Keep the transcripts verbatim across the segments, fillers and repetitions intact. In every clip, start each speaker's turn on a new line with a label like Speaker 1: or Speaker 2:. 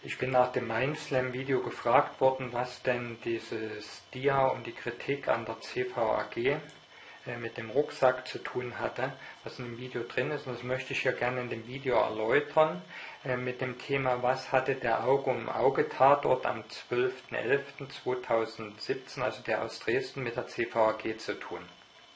Speaker 1: Ich bin nach dem Mindslam-Video gefragt worden, was denn dieses Dia und die Kritik an der C V A G äh, mit dem Rucksack zu tun hatte, was in dem Video drin ist. Und das möchte ich hier gerne in dem Video erläutern, äh, mit dem Thema, was hatte der Auge-um-Auge-Tatort am zwölften elften zweitausendsiebzehn, also der aus Dresden, mit der C V A G zu tun.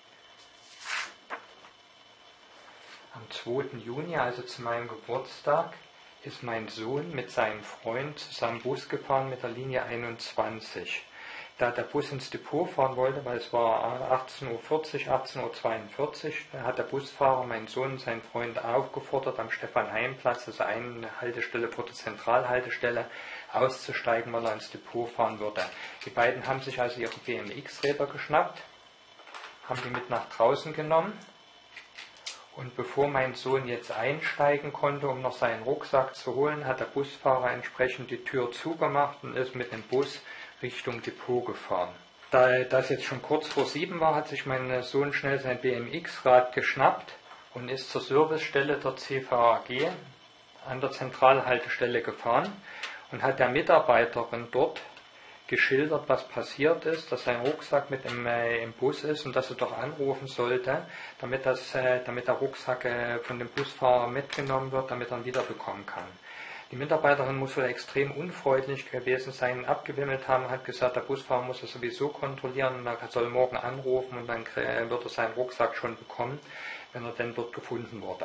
Speaker 1: Am zweiten Juni, also zu meinem Geburtstag, ist mein Sohn mit seinem Freund zusammen Bus gefahren mit der Linie einundzwanzig. Da der Bus ins Depot fahren wollte, weil es war achtzehn Uhr vierzig, achtzehn Uhr zweiundvierzig, hat der Busfahrer meinen Sohn und seinen Freund aufgefordert, am Stefan-Heym-Platz, also eine Haltestelle vor der Zentralhaltestelle, auszusteigen, weil er ins Depot fahren würde. Die beiden haben sich also ihre B M X-Räder geschnappt, haben die mit nach draußen genommen. Und bevor mein Sohn jetzt einsteigen konnte, um noch seinen Rucksack zu holen, hat der Busfahrer entsprechend die Tür zugemacht und ist mit dem Bus Richtung Depot gefahren. Da das jetzt schon kurz vor sieben war, hat sich mein Sohn schnell sein B M X-Rad geschnappt und ist zur Servicestelle der C V A G an der Zentralhaltestelle gefahren und hat der Mitarbeiterin dort geschildert, was passiert ist, dass sein Rucksack mit im, äh, im Bus ist und dass er doch anrufen sollte, damit, das, äh, damit der Rucksack äh, von dem Busfahrer mitgenommen wird, damit er ihn wiederbekommen kann. Die Mitarbeiterin muss wohl extrem unfreundlich gewesen sein, abgewimmelt haben, hat gesagt, der Busfahrer muss er sowieso kontrollieren und er soll morgen anrufen und dann äh, wird er seinen Rucksack schon bekommen, wenn er denn dort gefunden wurde.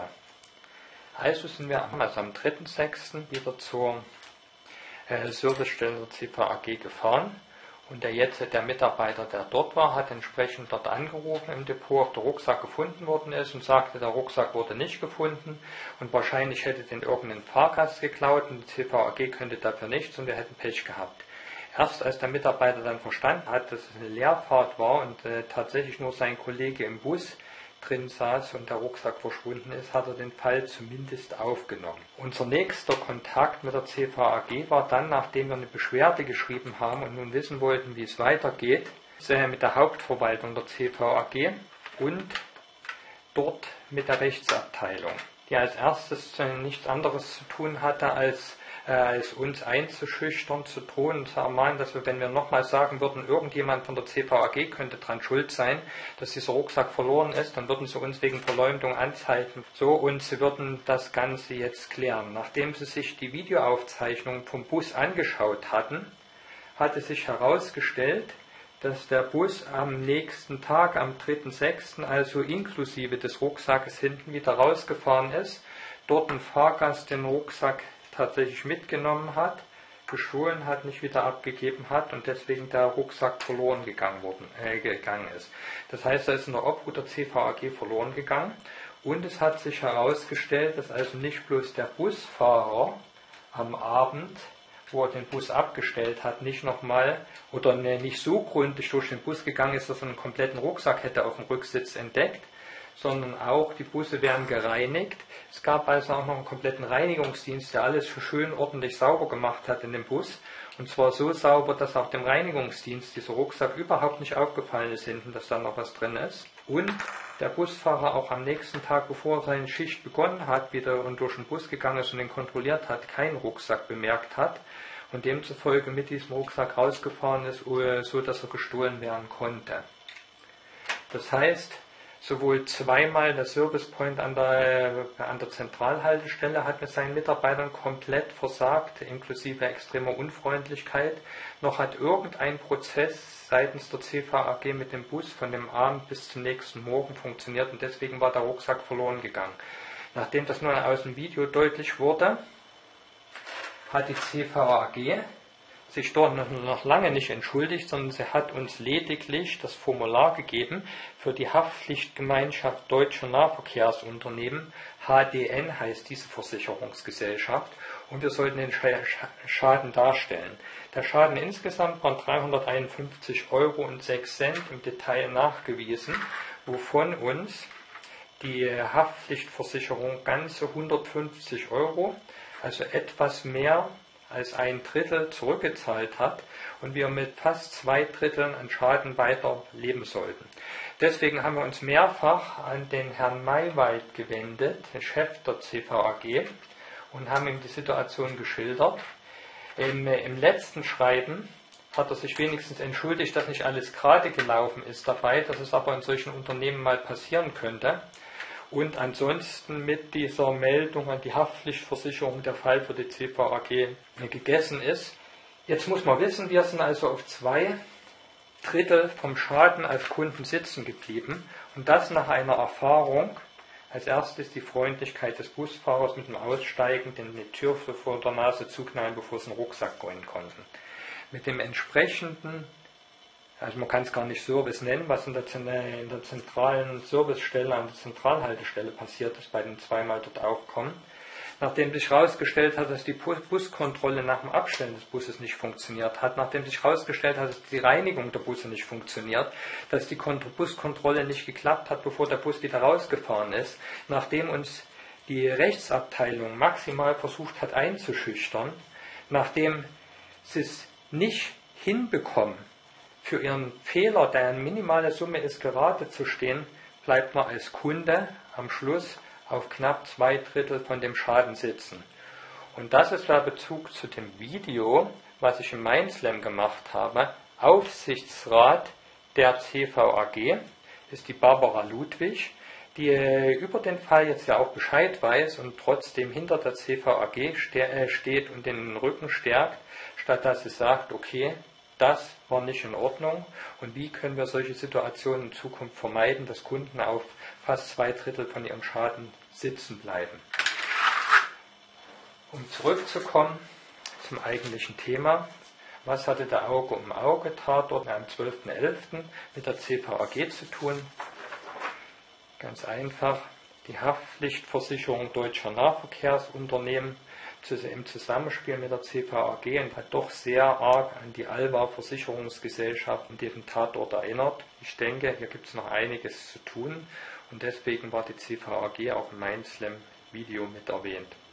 Speaker 1: Also sind wir also am dritten sechsten wieder zur Servicestelle der C V A G gefahren und der jetzt der Mitarbeiter, der dort war, hat entsprechend dort angerufen im Depot, ob der Rucksack gefunden worden ist und sagte, der Rucksack wurde nicht gefunden und wahrscheinlich hätte den irgendein Fahrgast geklaut und die C V A G könnte dafür nichts und wir hätten Pech gehabt. Erst als der Mitarbeiter dann verstanden hat, dass es eine Leerfahrt war und äh, tatsächlich nur sein Kollege im Bus drin saß und der Rucksack verschwunden ist, hat er den Fall zumindest aufgenommen. Unser nächster Kontakt mit der C V A G war dann, nachdem wir eine Beschwerde geschrieben haben und nun wissen wollten, wie es weitergeht, mit der Hauptverwaltung der C V A G und dort mit der Rechtsabteilung, die als erstes nichts anderes zu tun hatte, als als uns einzuschüchtern, zu drohen und zu ermahnen, dass wir, wenn wir nochmal sagen würden, irgendjemand von der C V A G könnte daran schuld sein, dass dieser Rucksack verloren ist, dann würden sie uns wegen Verleumdung anzeigen. So, und sie würden das Ganze jetzt klären. Nachdem sie sich die Videoaufzeichnung vom Bus angeschaut hatten, hatte sich herausgestellt, dass der Bus am nächsten Tag, am dritten sechsten, also inklusive des Rucksackes hinten wieder rausgefahren ist, dort ein Fahrgast den Rucksack tatsächlich mitgenommen hat, gestohlen hat, nicht wieder abgegeben hat und deswegen der Rucksack verloren gegangen, worden, äh, gegangen ist. Das heißt, er ist in der Obhut der C V A G verloren gegangen und es hat sich herausgestellt, dass also nicht bloß der Busfahrer am Abend, wo er den Bus abgestellt hat, nicht nochmal oder ne, nicht so gründlich durch den Bus gegangen ist, dass er einen kompletten Rucksack hätte auf dem Rücksitz entdeckt, sondern auch die Busse werden gereinigt. Es gab also auch noch einen kompletten Reinigungsdienst, der alles schön ordentlich sauber gemacht hat in dem Bus. Und zwar so sauber, dass auch dem Reinigungsdienst dieser Rucksack überhaupt nicht aufgefallen ist hinten, dass da noch was drin ist. Und der Busfahrer auch am nächsten Tag, bevor er seine Schicht begonnen hat, wieder und durch den Bus gegangen ist und den kontrolliert hat, keinen Rucksack bemerkt hat und demzufolge mit diesem Rucksack rausgefahren ist, so dass er gestohlen werden konnte. Das heißt, sowohl zweimal der Service Point an der, an der Zentralhaltestelle hat mit seinen Mitarbeitern komplett versagt, inklusive extremer Unfreundlichkeit, noch hat irgendein Prozess seitens der C V A G mit dem Bus von dem Abend bis zum nächsten Morgen funktioniert und deswegen war der Rucksack verloren gegangen. Nachdem das nun aus dem Video deutlich wurde, hat die C V A G sich dort noch lange nicht entschuldigt, sondern sie hat uns lediglich das Formular gegeben für die Haftpflichtgemeinschaft Deutscher Nahverkehrsunternehmen, H D N heißt diese Versicherungsgesellschaft, und wir sollten den Schaden darstellen. Der Schaden insgesamt waren dreihunderteinundfünfzig Euro und sechs Cent im Detail nachgewiesen, wovon uns die Haftpflichtversicherung ganze hundertfünfzig Euro, also etwas mehr als ein Drittel zurückgezahlt hat und wir mit fast zwei Dritteln an Schaden weiter leben sollten. Deswegen haben wir uns mehrfach an den Herrn Maywald gewendet, den Chef der C V A G, und haben ihm die Situation geschildert. Im, im letzten Schreiben hat er sich wenigstens entschuldigt, dass nicht alles gerade gelaufen ist dabei, dass es aber in solchen Unternehmen mal passieren könnte. Und ansonsten mit dieser Meldung an die Haftpflichtversicherung der Fall für die C V A G gegessen ist. Jetzt muss man wissen, wir sind also auf zwei Drittel vom Schaden als Kunden sitzen geblieben. Und das nach einer Erfahrung. Als erstes die Freundlichkeit des Busfahrers mit dem Aussteigen, den die Tür vor der Nase zuknallen, bevor sie einen Rucksack holen konnten. Mit dem entsprechenden, also man kann es gar nicht Service nennen, was in der, in der zentralen Servicestelle, an der Zentralhaltestelle passiert ist, bei den zweimal dort aufkommen. Nachdem sich herausgestellt hat, dass die Buskontrolle nach dem Abstellen des Busses nicht funktioniert hat, nachdem sich herausgestellt hat, dass die Reinigung der Busse nicht funktioniert, dass die Buskontrolle nicht geklappt hat, bevor der Bus wieder rausgefahren ist, nachdem uns die Rechtsabteilung maximal versucht hat einzuschüchtern, nachdem sie es nicht hinbekommen, für ihren Fehler, der eine minimale Summe ist, gerade zu stehen, bleibt man als Kunde am Schluss auf knapp zwei Drittel von dem Schaden sitzen. Und das ist der Bezug zu dem Video, was ich im Mindslam gemacht habe. Aufsichtsrat der C V A G ist die Barbara Ludwig, die über den Fall jetzt ja auch Bescheid weiß und trotzdem hinter der C V A G steht und den Rücken stärkt, statt dass sie sagt, okay, das war nicht in Ordnung und wie können wir solche Situationen in Zukunft vermeiden, dass Kunden auf fast zwei Drittel von ihrem Schaden sitzen bleiben. Um zurückzukommen zum eigentlichen Thema, was hatte der Auge um Auge Tatort am zwölften elften mit der C V A G zu tun? Ganz einfach, die Haftpflichtversicherung deutscher Nahverkehrsunternehmen im Zusammenspiel mit der C V A G und hat doch sehr arg an die Alva Versicherungsgesellschaft und diesen Tatort erinnert. Ich denke, hier gibt es noch einiges zu tun und deswegen war die C V A G auch im Mindslam Video mit erwähnt.